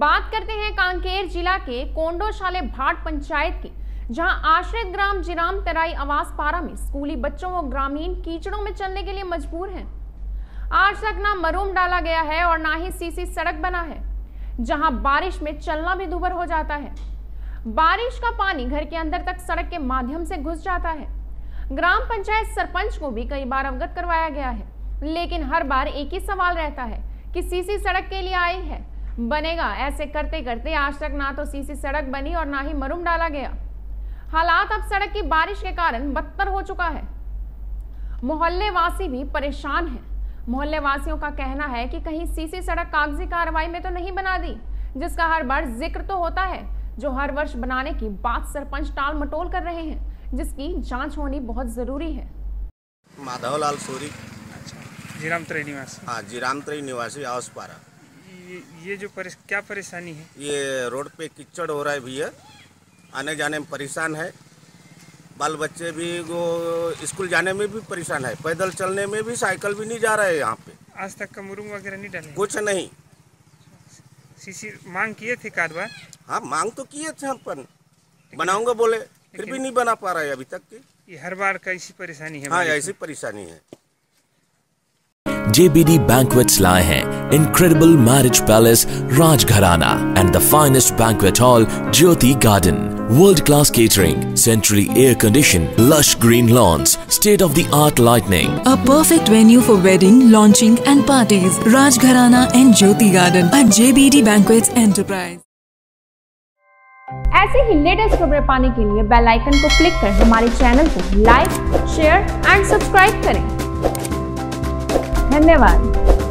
बात करते हैं कांकेर जिला के कोंडोशाले भाट पंचायत की, जहां आश्रित ग्राम जिराम तराई आवास पारा में स्कूली बच्चों व ग्रामीण कीचड़ों में चलने के लिए मजबूर हैं। आज तक ना मरूम डाला गया है और ना ही सीसी सड़क बना है, जहां बारिश में चलना भी दूभर हो जाता है। बारिश का पानी घर के अंदर तक सड़क के माध्यम से घुस जाता है। ग्राम पंचायत सरपंच को भी कई बार अवगत करवाया गया है, लेकिन हर बार एक ही सवाल रहता है कि सीसी सड़क के लिए आई है, बनेगा। ऐसे करते करते आज तक ना तो सीसी सड़क बनी और ना ही मरूम डाला गया। हालात अब सड़क की बारिश के कारण बदतर हो चुका है। मोहल्ले वासी भी परेशान हैं। मोहल्ले वासियों का कहना है कि कहीं सीसी सड़क कागजी कार्रवाई में तो नहीं बना दी, जिसका हर बार जिक्र तो होता है, जो हर वर्ष बनाने की बात सरपंच टाल मटोल कर रहे हैं, जिसकी जांच होनी बहुत जरूरी है। माधवलाल सूरी। जिराम तराई निवासी। हाँ, जिराम तराई निवासी आवास पारा। ये जो क्या परेशानी है? ये रोड पे कीचड़ हो रहा है भैया, आने जाने में परेशान है। बाल बच्चे भी वो स्कूल जाने में भी परेशान है, पैदल चलने में भी, साइकिल भी नहीं जा रहा है यहाँ पे। आज तक का मुरुंग वगैरह नहीं डाले? कुछ नहीं। सीसी मांग किए थे एक बार? हाँ, मांग तो किए थे हम, पर बनाऊंगा बोले, फिर भी नहीं बना पा रहा है अभी तक की। ये हर बार का ऐसी परेशानी है? हाँ, ऐसी परेशानी है। JBD Banquets लाए हैं Incredible Marriage Palace Rajgharana and the finest banquet hall Jyoti Garden. World-class catering, centrally air-conditioned, lush green lawns, state-of-the-art lighting. A perfect venue for wedding, launching and parties. Rajgharana and Jyoti Garden at JBD Banquets Enterprise. ऐसे ही latest खबरें पाने के लिए bell icon को click कर हमारे channel को like, share and subscribe करें। धन्यवाद।